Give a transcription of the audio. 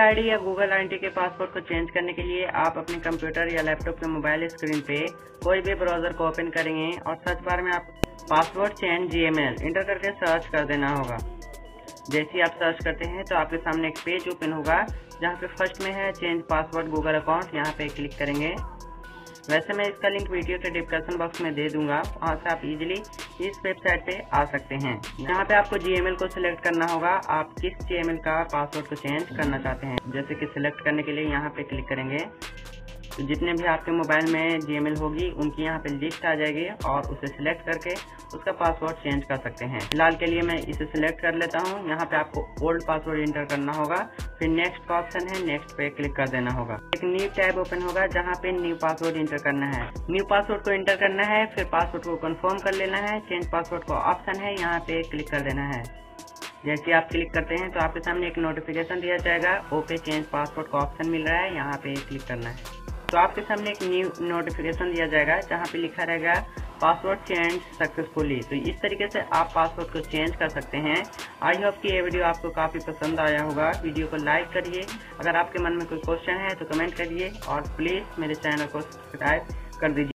ID या Google ID के password को चेंज करने के लिए आप अपने कंप्यूटर या लैपटॉप के मोबाइल स्क्रीन पे कोई भी ब्राउजर को ओपन करेंगे और सर्च बार में आप पासवर्ड चेंज जीएमएल इंटर करके सर्च कर देना होगा। जैसे ही आप सर्च करते हैं तो आपके सामने एक पेज ओपन होगा जहाँ पे फर्स्ट में है चेंज पासवर्ड गूगल अकाउंट। यहाँ पे क्लिक करेंगे। वैसे मैं इसका लिंक वीडियो के डिस्क्रिप्शन बॉक्स में दे दूंगा, वहाँ से आप इजीली इस वेबसाइट पे आ सकते हैं। यहाँ पे आपको जीएमएल को सिलेक्ट करना होगा, आप किस जीएमएल का पासवर्ड को चेंज करना चाहते हैं। जैसे कि सिलेक्ट करने के लिए यहाँ पे क्लिक करेंगे तो जितने भी आपके मोबाइल में जीएमएल होगी उनकी यहाँ पे लिस्ट आ जाएगी और उसे सिलेक्ट करके उसका पासवर्ड चेंज कर सकते हैं। फिलहाल के लिए मैं इसे सिलेक्ट कर लेता हूँ। यहाँ पे आपको ओल्ड पासवर्ड इंटर करना होगा, फिर नेक्स्ट का ऑप्शन है, नेक्स्ट पे क्लिक कर देना होगा। एक न्यू टैब ओपन होगा जहाँ पे न्यू पासवर्ड इंटर करना है। न्यू पासवर्ड को इंटर करना है, फिर पासवर्ड को कंफर्म कर लेना है। चेंज पासवर्ड का ऑप्शन है, यहाँ पे क्लिक कर देना है। जैसे आप क्लिक करते हैं तो आपके सामने एक नोटिफिकेशन दिया जाएगा, ओके चेंज पासवर्ड का ऑप्शन मिल रहा है, यहाँ पे क्लिक करना है। तो आपके सामने एक न्यू नोटिफिकेशन दिया जाएगा जहाँ पे लिखा रहेगा पासवर्ड चेंज सक्सेसफुली। तो इस तरीके से आप पासवर्ड को चेंज कर सकते हैं। आई होप कि ये वीडियो आपको काफ़ी पसंद आया होगा। वीडियो को लाइक करिए, अगर आपके मन में कोई क्वेश्चन है तो कमेंट करिए और प्लीज़ मेरे चैनल को सब्सक्राइब कर दीजिए।